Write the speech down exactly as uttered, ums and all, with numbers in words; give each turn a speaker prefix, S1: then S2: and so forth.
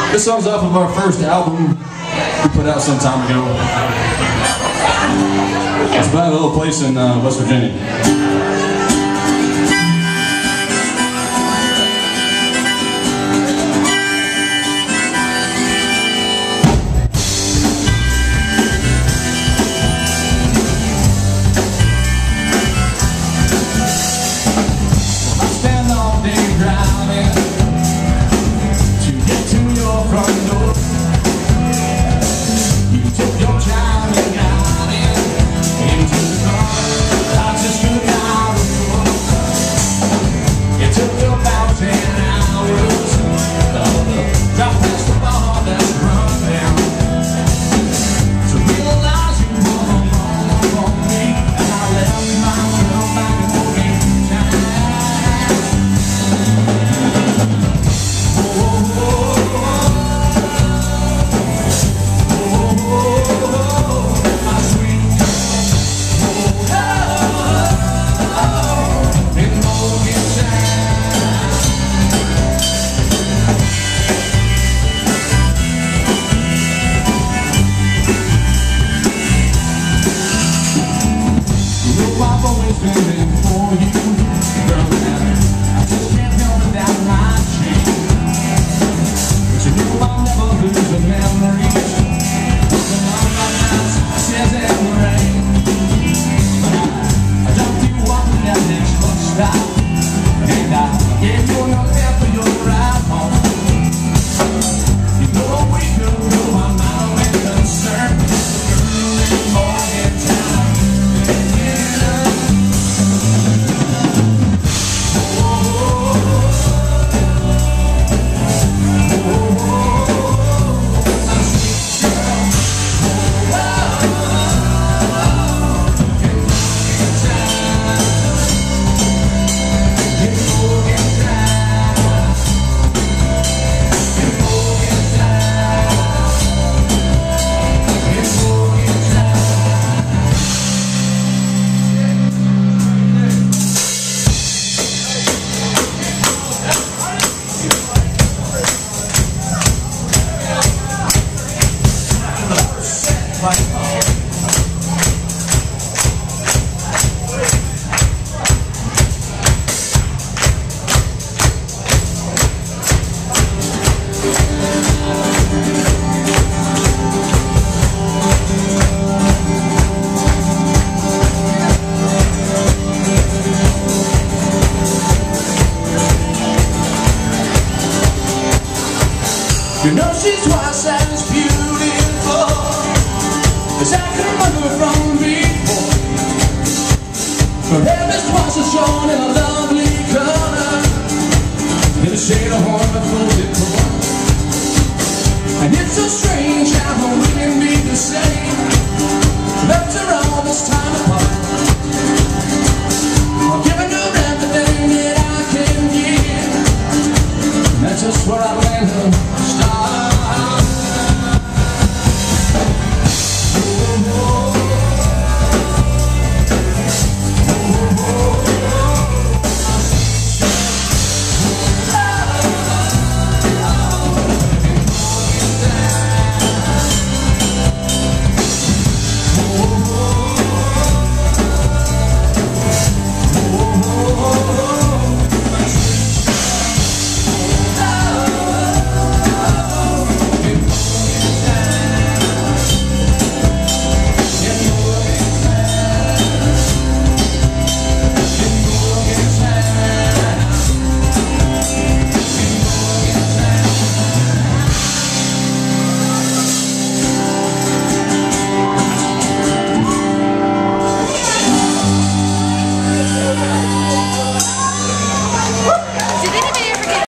S1: This song's off of our first album we put out some time ago. It's about a little place in uh, West Virginia.
S2: You know she's twice as beautiful as I can remember from before. Her hair is twice as short and a lovely color, in a shade of horn but full it core. And it's so strange how we can be the same after all this time apart. I'm giving her everything that I can give, and that's just where I land her star.